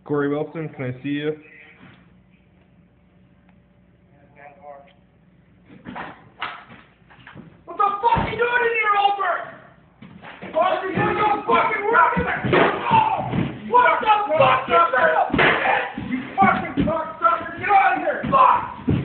Corey Wilson, can I see you? What the fuck are you doing in here, Albert? What are you doing? No fucking work in there! Oh! What the fuck? You son of a bitch! You fucking cocksucker! Get out of here! Fuck!